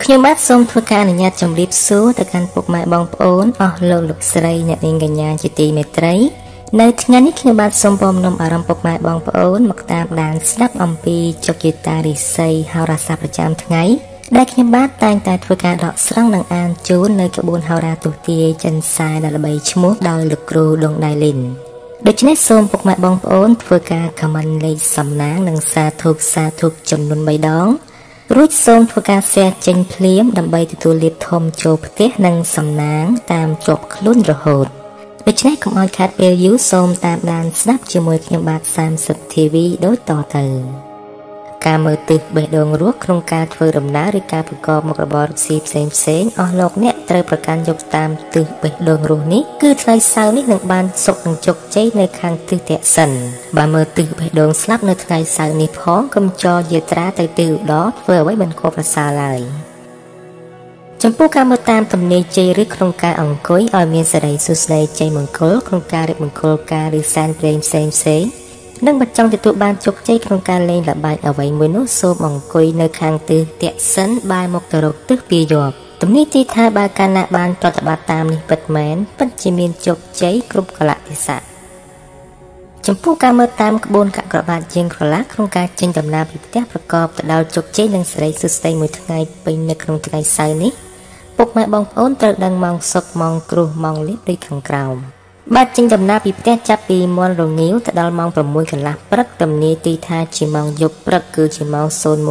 ខ្ញុំបាទសូមធ្វើការអនុញ្ញាតជម្រាបសួរទៅកាន់ពុកម៉ែបងប្អូនអស់លោកស្រីអ្នកនាងកញ្ញាជាទីមេត្រីនៅថ្ងៃនេះខ្ញុំបាទសូមពំនាំអារម្មណ៍ពុកម៉ែបងប្អូនមកតាមដានស្ដាប់អំពីជោគជតារិស័យហោរាសាស្ត្រប្រចាំថ្ងៃដែលខ្ញុំបាទតែងតែធ្វើការដកស្រង់និងអានជូននៅក្បួនហោរាទស្សន៍ទាយចិនសាយដែលល្បីឈ្មោះដោយលោកគ្រូដងដៃលីនដូច្នេះសូមពុកម៉ែបងប្អូនធ្វើការខមមិនលេខសំណាងនិងសាធុចំនួន3ដងរួចសូមធ្វើការ share ចេញភ្លាមដើម្បីទទួលលាភធំចូលផ្ទះនិងសំណាងតាមជាប់ខ្លួនរហូតដូច្នេះកុំឲ្យខាតពេលយូរសូមតាមដានស្ដាប់ជាមួយខ្ញុំបាទ30 TV ដូចតទៅការមើលទិសបេះដូងរស់ក្នុងការធ្វើដំណើរឬការប្រកបមុខរបរផ្សេងអស់លោកអ្នកត្រូវប្រកាន់យកតាមទិសបេះដូងរស់នេះគឺថ្ងៃសៅរ៍នេះនឹងបានសុខនិងជោគជ័យនៅខាងទិសទក្សិណបើមើលទិសបេះដូងស្លាប់នៅថ្ងៃសៅរ៍នេះផងកុំចោលយាត្រាទៅទិសឧត្តរធ្វើអ្វីមិនគួរប្រសើរឡើយចំពោះការមើលតាមទំនាយជ័យឬក្នុងការអង្គុយឲ្យមានសេរីសុស្ដីជ័យមង្គលក្នុងការរៀបមង្គលការឬសែនព្រេងផ្សេងនិងបើចង់ទទួលបានជោគជ័យក្នុងការលេងល្បែងអ្វីមួយនោះសូមអង្គុយនៅខាងទិសទក្សិណបែរមុខទៅរកទិសពាយ័ព្យទំនាយទីថាបើកាលណាបានប្រតិបត្តិតាមនេះពិតមែនពិតជាមានជោគជ័យគ្រប់កលៈទេសៈចំពោះការមើលតាមក្បួនកាក់ក្របាត់ជាងក្រឡាក្នុងការចេញដំណើរពីផ្ទះប្រកបទៅដោយជោគជ័យនិងសេរីសុស្ដីមួយថ្ងៃពេញនៅក្នុងថ្ងៃសៅរ៍នេះពុកម៉ែបងប្អូនត្រូវដឹងម៉ោងសុកម៉ោងគ្រោះម៉ោងលៀបដូចខាងក្រោមបាទចេញដំណើរពីផ្ទះចាប់ពីមាន់រងាវទៅដល់ម៉ោង 6 កន្លះព្រឹកទំនាយទីថាជាម៉ោងយប់ព្រឹកគឺជាម៉ោង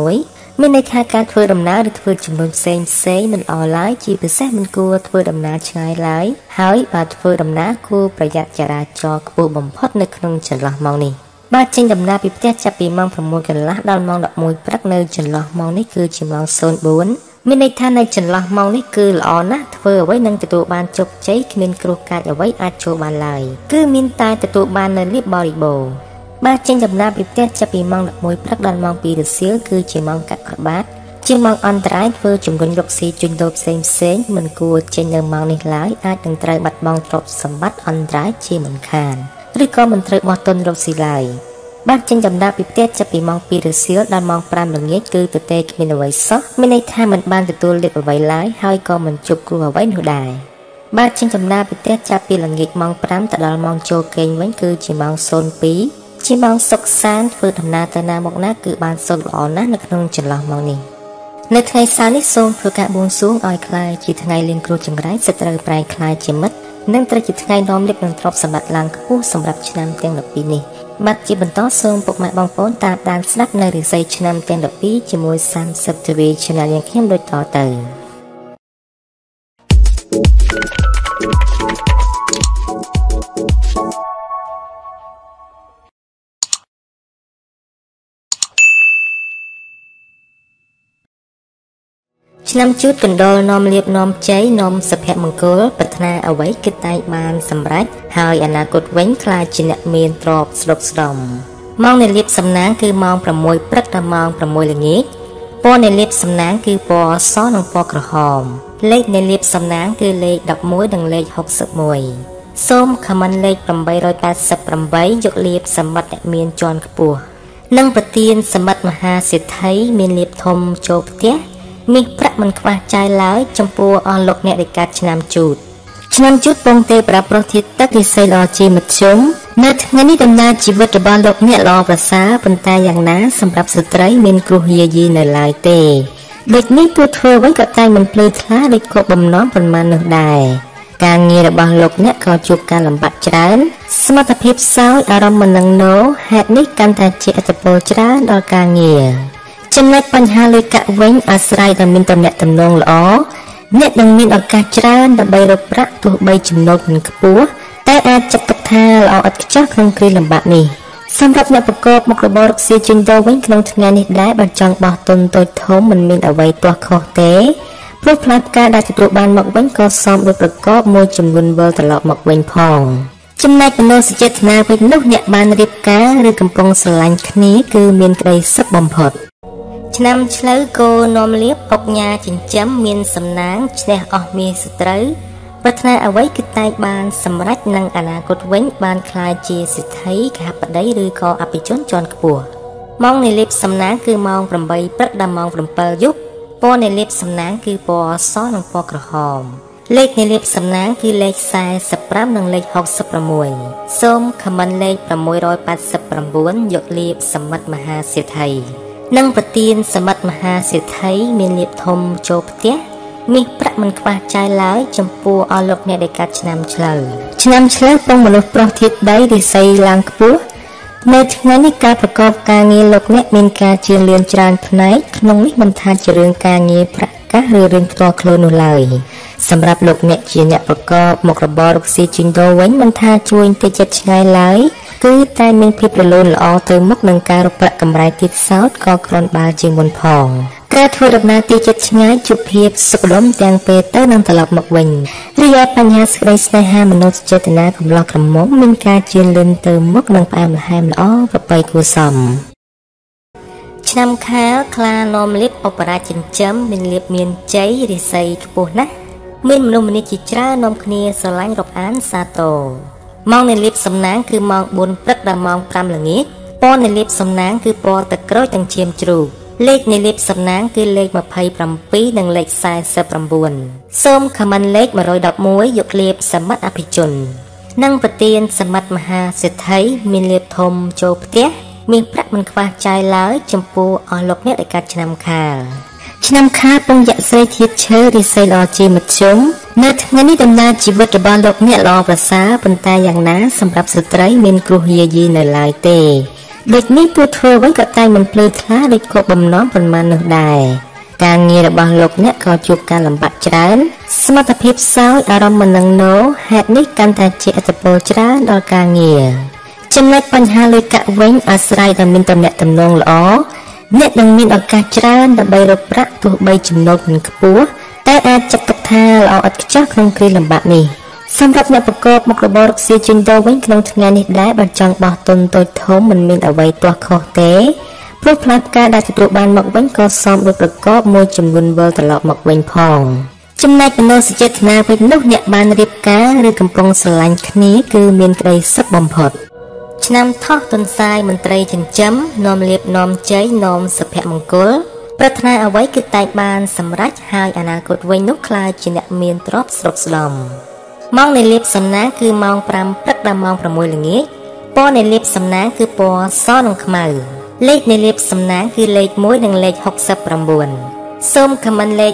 01 មានន័យថាការធ្វើដំណើរឬធ្វើចំនួនផ្សេងមិនល្អឡើយជាពិសេសមិនគួរធ្វើដំណើរឆ្ងាយឡើយហើយបើធ្វើដំណើរគួរប្រយ័ត្នចរាចរណ៍ខ្ពស់បំផុតនៅក្នុងចន្លោះម៉ោងនេះបាទចេញដំណើរពីផ្ទះចាប់ពីម៉ោង 6 កន្លះដល់ម៉ោង 11 ព្រឹកនៅចន្លោះម៉ោងនេះគឺជាម៉ោង 04មានន័យថានៅចន្លោះម៉ោងនេះគឺល្អណាស់ធ្វើអ្វីនឹងទទួលបានជោគជ័យគ្មានគ្រោះកាចអ្វីអាចចូលបានឡើយគឺមានតែទទួលបាននៅលៀបបរិបូរណ៍បាទចេញដំណើរពីផ្ទះចាប់ពីម៉ោង 11 ព្រឹកដល់ម៉ោង 2 រសៀលគឺជាម៉ោងកាក់ក្របាត់ជាម៉ោងអន្តរាយធ្វើជំរុញរកស៊ីជួញដូរផ្សេងមិនគួរចេញនៅម៉ោងនេះឡើយអាចនឹងត្រូវបាត់បង់ទ្រព្យសម្បត្តិអន្តរាយជាមិនខានឬក៏មិនត្រូវបោះទុនរកស៊ីឡើយបាទចេញដំណើរពីផ្ទះចាប់ពីម៉ោង 2 រសៀលដល់ម៉ោង 5 ល្ងាចគឺទទេគ្មានអ្វីសោះមានន័យថាមិនបានទទួលលាភអ្វីឡើយហើយក៏មិនជួបគ្រោះអ្វីនោះដែរបាទចេញដំណើរពីផ្ទះចាប់ពីល្ងាចម៉ោង 5 ទៅដល់ម៉ោងចូលគេងវិញគឺជាម៉ោង 02 ជាម៉ោងសុខសាន្តធ្វើដំណើរទៅណាមកណាគឺបានសុខល្អណាស់នៅក្នុងចន្លោះម៉ោងនេះនៅថ្ងៃសៅរ៍នេះសូមធ្វើការបួងសួងឲ្យខ្លាយជាថ្ងៃលៀងគ្រោះចង្រៃសត្រូវប្រែងខ្លាយជាមិត្តនិងត្រូវជាថ្ងៃនាំលៀបនឹងទ្រព្យសម្បត្តិឡើងខ្ពស់សម្រាប់ឆ្នាំទាំង12នេះបាទជាបន្តសូមពុកម៉ែបងប្អូនតាមដានស្ដាប់នៅរិស័យឆ្នាំទាំង12ជាមួយ30 TV Channel យ៉ាងខ្ញុំដូចតទៅឆ្នាំជូតកណ្ដុរនាំលៀបនាំជ័យនាំសុភមង្គលប្រាថ្នាអ្វីគឺតែងបានសម្រេចហើយអនាគតវិញខ្លាចជាអ្នកមានទ្រព្យស្រុកស្ដំម៉ោងនៃលៀបសំណាងគឺម៉ោង 6 ព្រឹកដល់ម៉ោង 6 ល្ងាចពណ៌នៃលៀបសំណាងគឺពណ៌សនិងពណ៌ក្រហមលេខនៃលៀបសំណាងគឺលេខ11និងលេខ61សូមខមមិនលេខ888យកលៀបសម្បត្តិអ្នកមានជាន់ខ្ពស់និងប្រទានសម្បត្តិមហាសេដ្ឋីមានលៀបធំចូលផ្ទះមាសប្រាក់មិនខ្វះចាយឡើយចំពោះអស់លោកអ្នកដែលកើតឆ្នាំជូតពងទេប្រាប្រុសធាតុទឹករិស័យល្អជាមធ្យមនៅថ្ងៃនេះដំណើរជីវិតរបស់លោកអ្នកល្អប្រសើរប៉ុន្តែយ៉ាងណាសម្រាប់ស្ត្រីមានគ្រោះយាយីនៅឡើយទេដូចនេះទោះធ្វើអ្វីក៏តែងមិនភ្លឺថ្លាដូចគោលបំណងប៉ុន្មាននោះដែរការងាររបស់លោកអ្នកក៏ជួបការលំបាកច្រើនសមត្ថភាពខ្សោយអារម្មណ៍មិននឹងណូហេតុនេះកាន់តែជាឥទ្ធិពលច្រើនដល់ការងារចំណែកបញ្ហាលុយកាក់វិញអាស្រ័យដល់មានតំណែងតំណងល្អអ្នកនឹងមានឱកាសច្រើនដើម្បីរកប្រាក់ទោះបីចំណូលមិនខ្ពស់តែអាចចាត់ទុកថាល្អឥតខ្ចោះក្នុងគ្រាលំបាកនេះសម្រាប់អ្នកប្រកបមុខរបររកស៊ីជួញដូរវិញក្នុងថ្ងៃនេះដែរបើចង់បោះទុនតូចធំមិនមានអ្វីទាស់ខុសទេព្រោះផ្លែផ្កាដែលទទួលបានមកវិញក៏សមដូចប្រកបមួយចំនួនវិលត្រឡប់មកវិញផងចំណែកមនោសញ្ចេតនាវិញនោះអ្នកបានរៀបការឬកំពុងស្រឡាញ់គ្នាគឺមានក្តីសុខបំផុតឆ្នាំឆ្លូវគោនាំលៀបអុកញ៉ាចិញ្ចឹមមានសំណាងឈ្នះអស់មាសសត្រូវប្រាថ្នាអ្វីគឺតែងបានសម្រេចនឹងអនាគតវិញបានក្លាយជាសិទ្ធិកហបតីឬក៏អភិជនជាន់ខ្ពស់ម៉ោងនៃលៀបសំណាងគឺម៉ោង 8 ព្រឹកដល់ម៉ោង 7 យប់ពណ៌នៃលាបសំណាងគឺពណ៌សនិងពណ៌ក្រហមលេខនៃលាបសំណាងគឺលេខ45និងលេខ66សូមខមមិនលេខ689យកលាបសមិទ្ធមហាសេដ្ឋីនិងប្រទានសមិទ្ធមហាសេដ្ឋីមានលាបធំចូលផ្ទះមាសប្រាក់មិនខ្វះចាយឡើយចំពោះអស់លោកអ្នកដែលកាត់ឆ្នាំឆ្លូវពងមនុស្សប្រុសធាតុដីរិស័យឡើងខ្ពស់នៅថ្ងៃនេះការប្រកបការងារលោកអ្នកមានការជឿនលឿនច្រើនផ្នែកក្នុងនេះមិនថាជារឿងការងារប្រាក់កាសឬរឿងផ្ទាល់ខ្លួននោះឡើយសម្រាប់លោកអ្នកជាអ្នកប្រកបមុខរបររកស៊ីជីងដូរវិញមិនថាជួយទៅចិត្តឆ្ងាយឡើយគឺតែមានភាពរលូនល្អទៅមុខនឹងការរកប្រាក់កម្រៃទៀតសោតក៏គ្រាន់បើជាងមុនផងការធ្វើដំណើរទីចិត្តឆ្ងាយជួបភាពសុខដុមទាំងពេលទៅនិងត្រឡប់មកវិញរីឯបញ្ហាសេចក្តីស្នេហាមនោចេតនាកំឡោះក្រមុំមានការជឿនលឿនទៅមុខនឹងផ្អែមល្ហែមល្អប្រពៃគួរសមឆ្នាំខាលខ្លានាំលៀបឧបរាជចិញ្ចឹមមានលៀបមានជ័យរិស័យខ្ពស់ណាស់មានមនុស្សម្នាជាច្រើននាំគ្នាស្រឡាញ់រាប់អានសាទរម៉ោងនៃលៀបសំណាងគឺម៉ោង4ព្រឹកដល់ម៉ោង5ល្ងាចពណ៌នៃលៀបសំណាងគឺពណ៌ទឹកក្រូចទាំងឈាមជ្រូកលេខនៃលៀបសំណាងគឺលេខ27និងលេខ49សូមខមមិនលេខ111យកលៀបសមិទ្ធអភិជននិងប្រទានសមិទ្ធមហាសេដ្ឋីមានលៀបធំចូលផ្ទះមានប្រាក់មិនខ្វះចាយឡើយចំពោះអស់លោកអ្នកដែលកាត់ឆ្នាំខាលពងយៈស្រីធាតុឈើរិស័យល្អជាមធ្យមនៅថ្ងៃនេះដំណើរជីវិតរបស់លោកអ្នកល្អប្រសើរប៉ុន្តែយ៉ាងណាសម្រាប់ស្ត្រីមានគ្រោះយាយីនៅឡើយទេដូចនេះទោះធ្វើវិញក៏តែមិនភ្លឺថ្លាដូចគោលបំណងប៉ុន្មាននោះដែរការងាររបស់លោកអ្នកក៏ជួបការលំបាកច្រើនសមត្ថភាពសោយអារម្មណ៍មិននឹងណូហេតុនេះកាន់តែជាឥទ្ធិពលច្រើនដល់ការងារចំណែកបញ្ហាលុយកាក់វិញអាស្រ័យដល់មានតំណែងតំណងល្អអ្នកនឹងមានឱកាសច្រើនដើម្បីរកប្រាក់ទោះបីចំណូលមិនខ្ពស់តែអាចចាត់ទុកថាល្អឥតខ្ចោះក្នុងគ្រាលំបាកនេះសម្រាប់អ្នកប្រកបមុខរបររកស៊ីជីងដូរវិញក្នុងថ្ងៃនេះដែរបើចង់បោះទុនតូចធំមិនមានអ្វីទាស់ខុសទេព្រោះផ្លែផ្កាដែលទទួលបានមកវិញក៏សមដូចប្រកបមួយចំនួនវិលត្រឡប់មកវិញផងចំណែកមនោសញ្ចេតនាវិញនោះអ្នកបានរៀបការឬកំពុងស្រឡាញ់គ្នាគឺមានក្តីសុខបំផុតឆ្នាំថោះទុនសាយមន្ត្រីចិញ្ចឹមនាំលៀបនាំជ័យនាំសុភមង្គលប្រាថ្នាអ្វីគឺតែងបានសម្រេចហើយអនាគតវិញនោះក្លាយជាអ្នកមានទ្រព្យស្រុកស្ដំម៉ោងនៃលៀបសំណាងគឺម៉ោង5ព្រឹកដល់ម៉ោង6ល្ងាចពណ៌នៃលៀបសំណាងគឺពណ៌សនិងខ្មៅលេខនៃលៀបសំណាងគឺលេខ1និងលេខ69សូមខមមិនលេខ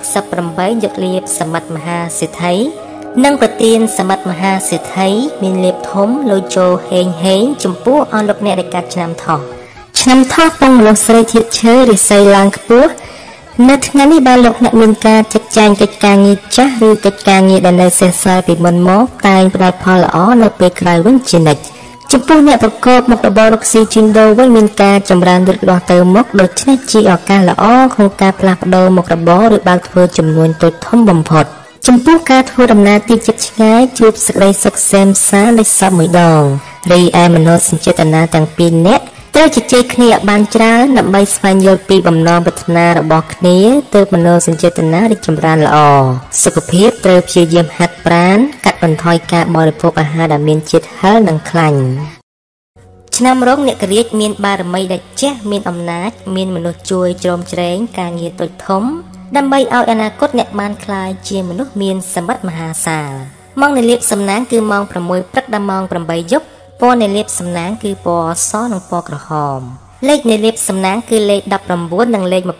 168យកលៀបសមិទ្ធមហាសេដ្ឋីនិងប្រទានសមិទ្ធមហាសេដ្ឋីមានលៀបធំលុយចូលហេងចំពោះអស់លោកអ្នកដែលកាត់ឆ្នាំថោះពងមនុស្សស្រីធាតុឈើរិស័យឡើងខ្ពស់នៅថ្ងៃនេះបើលោកអ្នកមានការចាត់ចែងកិច្ចការងារចាស់ឬកិច្ចការងារដែលនៅសេសសល់ពីមុនមកតែងផ្ដល់ផលល្អនៅពេលក្រោយវិញជានិច្ចចំពោះអ្នកប្រកបមុខរបររកស៊ីជីងដូរវិញមានការចម្រើនលូតលាស់ទៅមុខដូច្នេះជាឱកាសល្អក្នុងការផ្លាស់ប្ដូរមុខរបរឬបើកធ្វើចំនួនតូចធំបំផុតចំពោះការធ្វើដំណើរទីជិតឆ្ងាយជួបសេចក្តីសុខសែនសាលេខសពមួយដងរីឯមនោសញ្ចេតនាទាំងពីរនាក់ត្រូវជជែកគ្នាឲ្យបានច្រើនដើម្បីស្វែងយល់ពីបំណងប្រាថ្នារបស់គ្នាទើបមនោសញ្ចេតនារីកចម្រើនល្អសុខភាពត្រូវព្យាយាមហាត់ប្រាណកាត់បន្ថយការបរិភោគអាហារដែលមានជាតិហឹរនិងខ្លាញ់ឆ្នាំរោងអ្នកករាជមានបារមីដែលជះមានអំណាចមានមនុស្សជួយជ្រោមជ្រែងការងារតូចធំដើម្បីឲ្យអនាគតអ្នកបានក្លាយជាមនុស្សមានសម្បត្តិមហាសាលម៉ោងនៃលៀបសំណាងគឺម៉ោង6ព្រឹកដល់ម៉ោង8យប់ពណ៌នៃលៀបសំណាងគឺពណ៌សនិងពណ៌ក្រហមលេខនៃលៀបសំណាងគឺលេខ19និងលេខ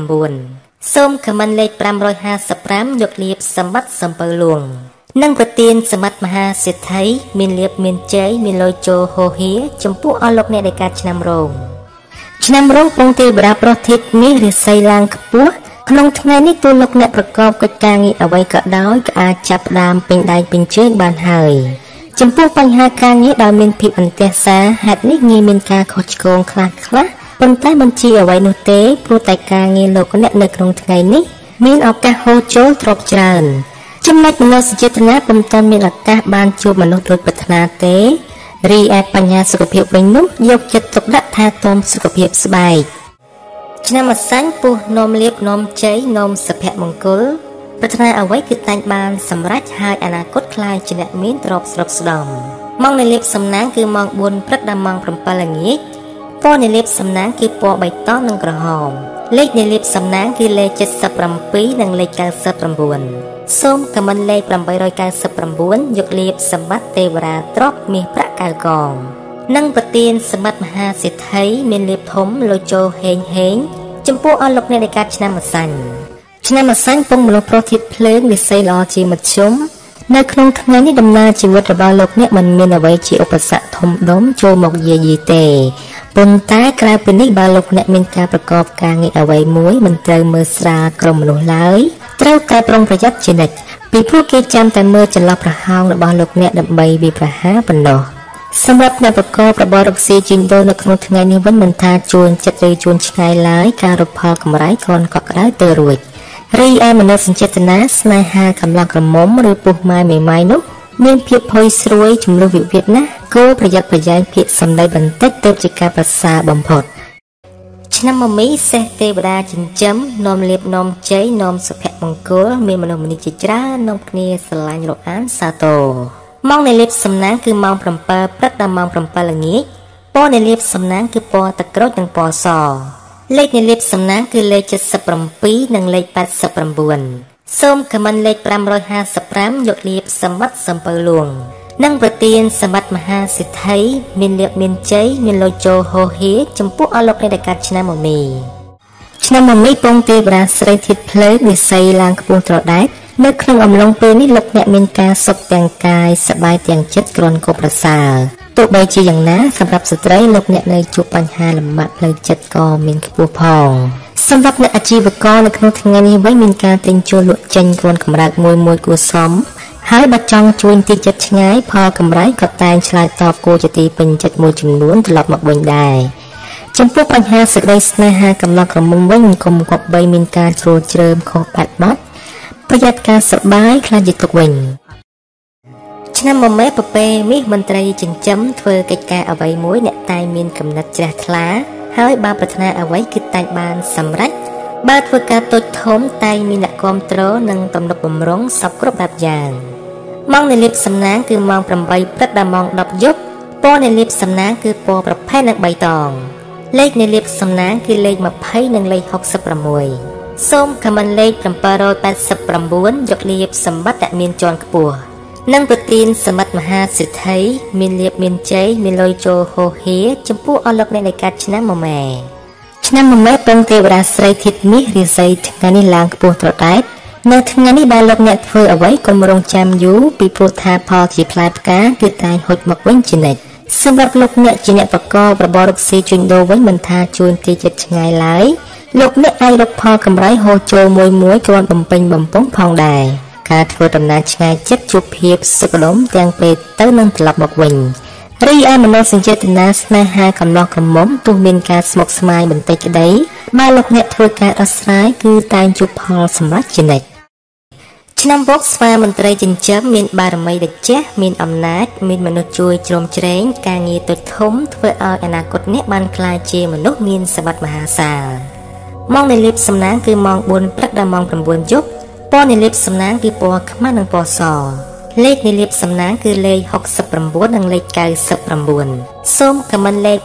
29សូមខមមិនលេខ555យកលៀបសម្បត្តិសំពៅលួងនិងប្រទានសមិទ្ធមហាសេដ្ឋីមានលៀបមានជ័យមានលុយចូលហូហៀចំពោះអស់លោកអ្នកដែលកាត់ឆ្នាំរោងពងទេវតាប្រុសធាតុមាសរិស័យឡើងខ្ពស់ក្នុងថ្ងៃនេះទូលោកអ្នកប្រកបកិច្ចការងារអ្វីក៏ដោយក៏អាចចាប់ផ្ដើមពេញដៃពេញជើងបានហើយចំពោះបញ្ហាការងារដែលមានភាពអន្ទះសារហេតុនេះងាយមានការខុសឆ្គងខ្លះប៉ុន្តែមិនជាអ្វីនោះទេព្រោះតែការងារលោកអ្នកនៅក្នុងថ្ងៃនេះមានឱកាសហូរចូលទ្រព្យច្រើនចំណែកមនោសញ្ចេតនាពុំទាន់មានឱកាសបានជួបមនុស្សដូចប្រាថ្នាទេរីឯបញ្ហាសុខភាពវិញនោះយកចិត្តទុកដាក់ថែទាំសុខភាពស្បែកឆ្នាំអសាញ់ពុះនោមលៀបនោមជ័យនោមសុភមង្គលប្រាថ្នាអ្វីគឺតែងបានសម្រេចហើយអនាគតក្លាយជាអ្នកមានទ្រព្យស្រុកស្ដំម៉ោងនៃលៀបសំណាងគឺម៉ោង4ព្រឹកដល់ម៉ោង7ល្ងាចពណ៌នៃលៀបសំណាងគឺពណ៌បៃតងនិងក្រហមលេខនៃលៀបសំណាងគឺលេខ77និងលេខ99សូមខមមិនលេខ899យកលៀបសម្បត្តិទេវតាទ្រព្យមាសប្រាក់កៅកងនិងប្រទានសម្បត្តិមហាសេដ្ឋីមានលៀបធំលោជោហេងចំពោះអស់លោកអ្នកនៃការឆ្នាំម្សាញ់ពងមលោប្រុសធាតុភ្លើងវិស័យល្អជាមធ្យមនៅក្នុងថ្ងៃនេះដំណើរជីវិតរបស់លោកអ្នកមិនមានអ្វីជាឧបសគ្គធំដុំចូលមកយាយីទេប៉ុន្តែក្រៅពីនេះបើលោកអ្នកមានការប្រកបការងារអ្វីមួយមិនត្រូវមើលស្រាលក្រុមមនុស្សឡើយត្រូវតែប្រុងប្រយ័ត្នជានិច្ចពីព្រោះគេចាំតែមើលចន្លោះប្រហោងរបស់លោកអ្នកដើម្បីវាប្រហារប៉ុណ្ណោះសម្រាប់អ្នកប្រកបរបររកស៊ីជីងដូរនៅក្នុងថ្ងៃនេះវិញមិនថាជួនចិត្តឬជួនឆ្ងាយឡើយការរកផលកម្រៃគ្រាន់កក់ក្ដៅទៅរួចរីឯមនោសញ្ចេតនាស្នេហាកម្លាំងក្រមុំឬពុះម៉ែមេម៉ាយនោះមានភាពភ័យស្រួយចំនួនវិវាទណាស់គួរប្រយ័ត្នប្រយែងពាក្យសម្ដីបន្តិចទើបជាការប្រសើរបំផុតឆ្នាំមមីសេះទេវតាចិញ្ចឹមនាំលៀបនាំជ័យនាំសុភមង្គលមានមនុស្សម្នាជាច្រើននាំគ្នាស្រឡាញ់រកអានសាទរម៉ោងនៃលៀបសំណាងគឺម៉ោង7ព្រឹកដល់ម៉ោង7ល្ងាចពណ៌នៃលៀបសំណាងគឺពណ៌ទឹកក្រូចនិងពណ៌សលេខនៃលៀបសំណាងគឺលេខ77និងលេខ89សូមខមមិនលេខ555យកលៀបសម្បត្តិសំពៅលួងនិងប្រទានសម្បត្តិមហាសិទ្ធិមានលៀបមានជ័យមានលោជោហោហៀចំពោះអស់លោកអ្នកដែលកើតឆ្នាំមមីពងទេវតាស្រីធាតុភ្លើងវិស័យឡើងខ្ពស់ត្រដែតនៅក្នុងអំឡុងពេលនេះលោកអ្នកមានការសុខទាំងកាយសប្បាយទាំងចិត្តគ្រាន់ក៏ប្រសើរទោះបីជាយ៉ាងណាសម្រាប់ស្ត្រីលោកអ្នកនៅជួបបញ្ហាលំបាកផ្លូវចិត្តក៏មានខ្ពស់ផងសម្រាប់អ្នកអាជីវករនៅក្នុងថ្ងៃនេះវិញមានការទិញជួលលក់ចេញគ្រាន់កម្រើកមួយគួរសមហើយបើចង់ជួញទីចិត្តឆ្ងាយផលកម្រៃក៏តែងឆ្លើយតបគួរជាទីពេញចិត្តមួយចំនួនត្រឡប់មកវិញដែរចំពោះបញ្ហាសេចក្តីស្នេហាកម្លាំងក្រមុំវិញកុំគប្បីមានការជ្រួលជ្រើមខុសបាត់បត់ប្រយ័ត្នការសបាយខ្លាចជាទុកវិញឆ្នាំមមេប្រពេមាសមន្ត្រីចិញ្ចឹមធ្វើកិច្ចការអ្វីមួយអ្នកតែងមានគំនិតជ្រះថ្លាហើយបើប្រាថ្នាអ្វីគឺតែងបានសម្រេចបើធ្វើការតូចធំតែងមានអ្នកគាំទ្រនិងទំនុកបម្រុងសពគ្រប់បែបយ៉ាងម៉ោងនៃលៀបសំណាងគឺម៉ោង8ព្រឹកដល់ម៉ោង10យប់ពណ៌នៃលៀបសំណាងគឺពណ៌ប្រផេះនិងបៃតងលេខនៃលៀបសំណាងគឺលេខ20និងលេខ66សូមខមមិនលេខ789យកលៀបសម្បត្តិដែលមានជាន់ខ្ពស់និងប្រទានសម្បត្តិមហាសិទ្ធិមានលៀបមានជ័យមានលុយជោហោហៀចំពោះអស់លោកអ្នកដែលកើតឆ្នាំមមេពងទេវតាស្រីធាតុមាសរាសីថ្ងៃនេះឡើងខ្ពស់ត្រដែតនៅថ្ងៃនេះដែលលោកអ្នកធ្វើអ្វីកុំរងចាំយូរពីព្រោះថាផលជាផ្លែផ្កាគឺតែងហុចមកវិញជានិច្ចសម្រាប់លោកអ្នកជាអ្នកប្រកបរបររកស៊ីជួញដូរវិញមិនថាជួញទីចិត្តឆ្ងាយឡើយលោកអ្នកអាចរកផលកម្រៃហូរចូលមួយគ្រាន់បំពេញបំពង់ផងដែរការធ្វើដំណើរឆ្ងាយចិត្តជួបភាពសុខដុមទាំងពេលទៅនិងត្រឡប់មកវិញរីឯមនោសញ្ចេតនាស្នេហាកំឡោះក្រមុំទោះមានការស្មុគស្មាញបន្តិចក្តីបើលោកអ្នកធ្វើការដោះស្រាយគឺតែងជួបផលសម្រេចជានិច្ចឆ្នាំវកស្វាមន្ត្រីចិញ្ចឹមមានបារមីតេជះមានអំណាចមានមនុស្សជួយជ្រោមជ្រែងការងារតូចធំធ្វើឲ្យអនាគតអ្នកបានក្លាយជាមនុស្សមានសម្បត្តិមហាសាលម៉ោងនៃលៀបសំណាងគឺម៉ោង4ព្រឹកដល់ម៉ោង9យប់ពណ៌នៃលៀបសំណាងគឺពណ៌ខ្មៅនិងពណ៌សលេខនៃលៀបសំណាងគឺលេខ69និងលេខ99សូមខមមិនលេខ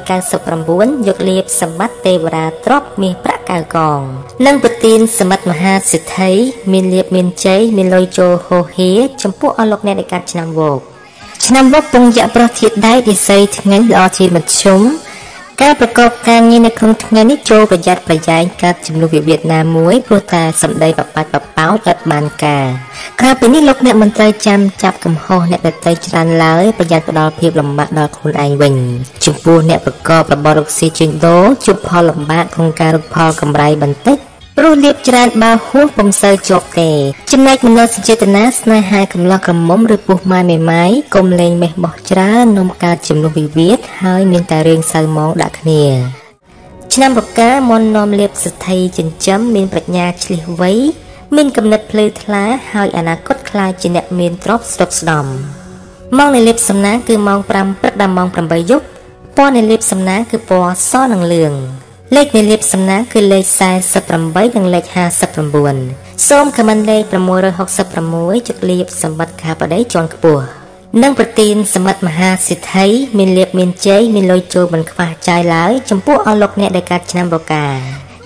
899យកលៀបសម្បត្តិទេវតាទ្រព្យមាសប្រាក់កៅកងនិងប្រទានសម្បត្តិមហាសិទ្ធិមានលៀបមានជ័យមានលុយជោហោហៀចំពោះអស់លោកអ្នកដែលកើតឆ្នាំវកពងយៈប្រធាតុដែកវិស័យថ្ងៃល្អជាមធ្យមការប្រកបការងារនៅក្នុងថ្ងៃនេះចូលប្រយ័ត្នប្រយែងកើតចំនួនវិវាទណាមួយព្រោះតែសម្ដីបបាច់បបោចអត់បានការក្រៅពីនេះលោកអ្នកមិនត្រូវចាំចាប់កំហុសអ្នកដទៃច្រើនឡើយប្រយ័ត្នផ្ដល់ភាពលំបាកដល់ខ្លួនឯងវិញចំពោះអ្នកប្រកបរបររកស៊ីជួញដូរជួបផលលំបាកក្នុងការរកផលកម្រៃបន្តិចព្រោះលៀបច្រើនបើហួសពុំសូវជាប់ទេចំណែកមនោសញ្ចេតនាស្នេហាកំឡោះក្រមុំឬពុះម៉ែមេម៉ាយកុំលេងមេះបោះច្រើននាំកើតចំនួនវិវាទហើយមានតែរឿងសៅហ្មងដាក់គ្នាឆ្នាំបកាមននាំលៀបសិទ្ធិចិញ្ចឹមមានប្រាជ្ញាឆ្លៀសវៃមានគំនិតភ្លឺថ្លាហើយអនាគតខ្លាចជាអ្នកមានទ្រព្យស្ដុកស្ដំម៉ោងនៃលៀបសំណាងគឺម៉ោង5ព្រឹកដល់ម៉ោង8យប់ពណ៌នៃលៀបសំណាងគឺពណ៌សនិងលឿងលេខនៃលៀបសំណាងគឺលេខ48និងលេខ59សូមខមមិនលេខ666ចុចលៀបសម្បត្តិខាបដីជាន់ខ្ពស់និងប្រទានសម្បត្តិមហាសិទ្ធិមានលៀបមានជ័យមានលុយចូលមិនខ្វះចាយឡើយចំពោះអស់លោកអ្នកដែលកើតឆ្នាំរកា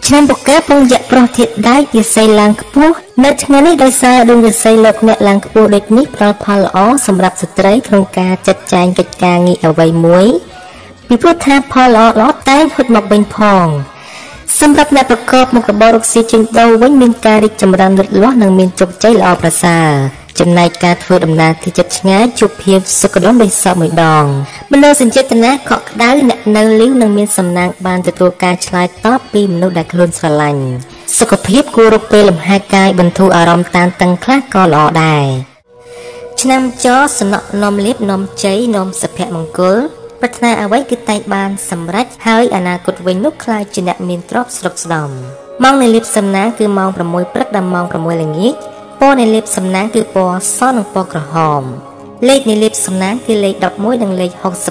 ឆ្នាំបកែពងយៈប្រធាតដៃវិស័យឡើងខ្ពស់នៅថ្ងៃនេះដោយសារដួងវិស័យលោកអ្នកឡើងខ្ពស់ដូចនេះផ្ដល់ផលល្អសម្រាប់ស្ត្រីក្នុងការចាត់ចែងកិច្ចការងារអ្វីមួយពីព្រោះថាផលល្អតែងហុចមកវិញផងសម្រាប់អ្នកប្រកបមុខរបររកស៊ីជួញដូរវិញមានការរីកចម្រើនលូតលាស់និងមានជោគជ័យល្អប្រសើរចំណែកការធ្វើដំណើរទីជិតឆ្ងាយជួបភាពសុខដុមដោយសពមួយដងមនោសញ្ចេតនាកក់ក្ដៅអ្នកនៅលីវនិងមានសំណាងបានទទួលការឆ្លើយតបពីមនុស្សដែលខ្លួនស្រឡាញ់សុខភាពគួររកពេលលំហែកាយបន្ធូរអារម្មណ៍តានតឹងខ្លះក៏ល្អដែរឆ្នាំចសំណក់នាំលៀបនាំជ័យនាំសុភមង្គលប្រាថ្នាអ្វីគឺតែងបានសម្រេចហើយអនាគតវិញនោះខ្លាចជាអ្នកមានទ្រព្យស្រុកស្ដំម៉ោងនៃលៀបសំណាងគឺម៉ោង6ព្រឹកដល់ម៉ោង6ល្ងាចពណ៌នៃលៀបសំណាងគឺពណ៌សនិងពណ៌ក្រហមលេខនៃលៀបសំណាងគឺលេខ11និងលេខ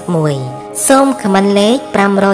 61សូមខមមិនលេខ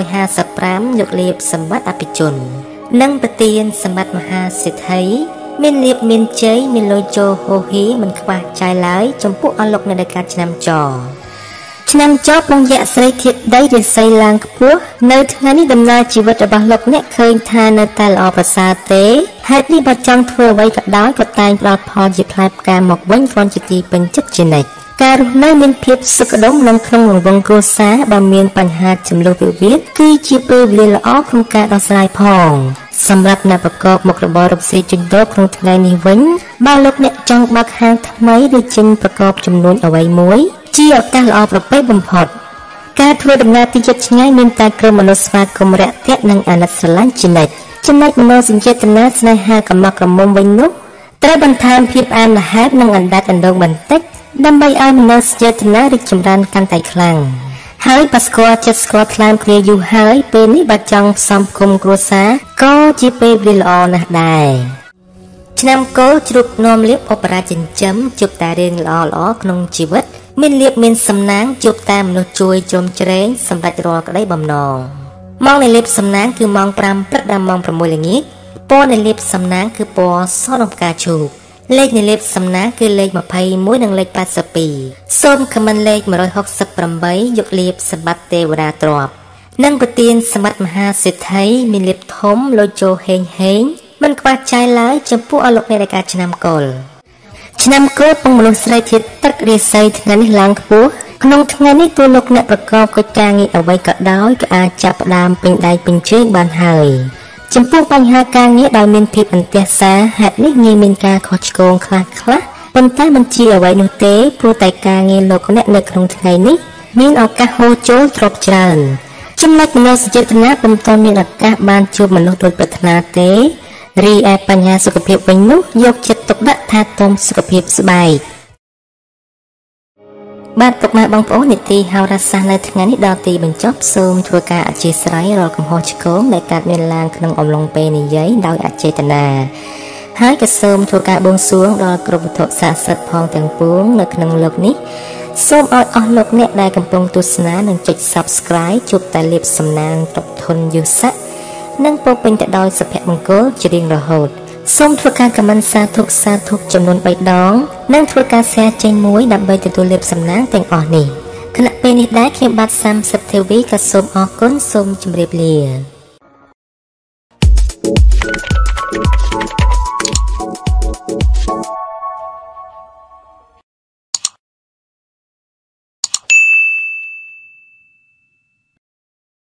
555យកលៀបសម្បត្តិអភិជននិងប្រទានសម្បត្តិមហាសិទ្ធិមានលៀបមានជ័យមានលុយចូលហូហៀមិនខ្វះចាយឡើយចំពោះអស់លោកនៅនៃការឆ្នាំចឆ្នាំចពងយៈស្រីធាតដីរិស័យឡើងខ្ពស់នៅថ្ងៃនេះដំណើរជីវិតរបស់លោកអ្នកឃើញថានៅតែល្អប្រសើរទេហេតុនេះបើចង់ធ្វើអ្វីក៏ដោយក៏តែងផ្ដល់ផលជាផ្លែផ្កាមកវិញគ្រាន់ជាទីពេញចិត្តជានិច្ចការរស់នៅមានភាពសុខដុមនិងក្នុងរង្វង់គ្រួសារបើមានបញ្ហាចំនួនវិវាទគឺជាពេលវេលាល្អក្នុងការដោះស្រាយផងសម្រាប់អ្នកប្រកបមុខរបររកស៊ីជួញដូរក្នុងថ្ងៃនេះវិញបើលោកអ្នកចង់បើកហាងថ្មីឬចេញប្រកបចំនួនអ្វីមួយជាឱកាសល្អប្រពៃបំផុតការធ្វើដំណើរទីជិតឆ្ងាយមានតែក្រុមមនុស្សស្វាគមន៍រាក់ទាក់និងអាណិតស្រឡាញ់ជានិច្ចចំណែកមនោសញ្ចេតនាស្នេហាកំណត់ក្រមុំវិញនោះត្រូវបន្ថែមភាពផ្អែមល្ហែមនិងអណ្ដាតអណ្ដូងបន្តិចដើម្បីឲ្យមនោសញ្ចេតនារីកចម្រើនកាន់តែខ្លាំងហើយបើស្គាល់ចិត្តស្គាល់ថ្លើមគ្នាយូរហើយពេលនេះបើចង់ផ្សំគុំគ្រួសារក៏ជាពេលវេលាល្អណាស់ដែរឆ្នាំកូលជ្រូកនាំលៀបឧបរាជចិញ្ចឹមជួបតែរឿងល្អក្នុងជីវិតមានលៀបមានសំណាងជួបតែមនុស្សជួយជ្រោមជ្រែងសម្រាប់រាល់ក្តីបំណងម៉ោងនៃលៀបសំណាងគឺម៉ោង5ព្រឹកដល់ម៉ោង6ល្ងាចពណ៌នៃលៀបសំណាងគឺពណ៌សនិងផ្កាឈូកលេខនៃលៀបសំណាងគឺលេខ21និងលេខ82សូមខមមិនលេខ168យកលៀបសម្បត្តិទេវតាទ្រព្យនិងប្រទានសម្បត្តិមហាសិទ្ធិមានលៀបធំលុយចូលហេងមិនខ្វះចាយឡើយចំពោះអលោកអ្នកនៃការឆ្នាំកុលឆ្នាំកូនពងមនុស្សស្រីធាតុទឹករាសីថ្ងៃនេះឡើងខ្ពស់ក្នុងថ្ងៃនេះទូលោកអ្នកប្រកបកិច្ចការងារអ្វីក៏ដោយក៏អាចចាប់ផ្ដើមពេញដៃពេញជើងបានហើយចំពោះបញ្ហាការងារដោយមានភាពអន្ទះសារហេតុនេះងាយមានការខុសឆ្គងខ្លះប៉ុន្តែមិនជាអ្វីនោះទេព្រោះតែការងារលោកអ្នកនៅក្នុងថ្ងៃនេះមានឱកាសហូរចូលទ្រព្យច្រើនចំណែកមនោសញ្ចេតនាពុំទាន់មានឱកាសបានជួបមនុស្សដូចប្រាថ្នាទេរីឯបញ្ហាសុខភាពវិញនោះយកចិត្តទុកដាក់ថាទុំសុខភាពស្បែកបាទពុកម៉ែបងប្អូននីតិហោរាសាស្ត្រនៅថ្ងៃនេះដល់ទីបញ្ចប់សូមធ្វើការអធិស្ឋានរាល់កំហុសឆ្គងដែលកើតមានឡើងក្នុងអំឡុងពេលនិយាយដោយអចេតនាហើយក៏សូមធ្វើការបួងសួងដល់គ្រប់វត្ថុស័ក្តិសិទ្ធិផងទាំងពួងនៅក្នុងលោកនេះសូមឲ្យអស់លោកអ្នកដែលកំពុងទស្សនានិងចុច Subscribe ជួបតែលាភសំណាងទ្រព្យធនយស័ក្តិនិងពោពេញទៅដោយសុភមង្គលជារៀងរហូតសូមធ្វើការខមមិនសាធុចំនួន3ដងនិងធ្វើការ share ចេញមួយដើម្បីទទួលលាភសំណាងទាំងអស់នេះខណៈពេលនេះដែរខ្ញុំបាទសាមសិបធីវីក៏សូមអរគុណសូមជម្រាបលា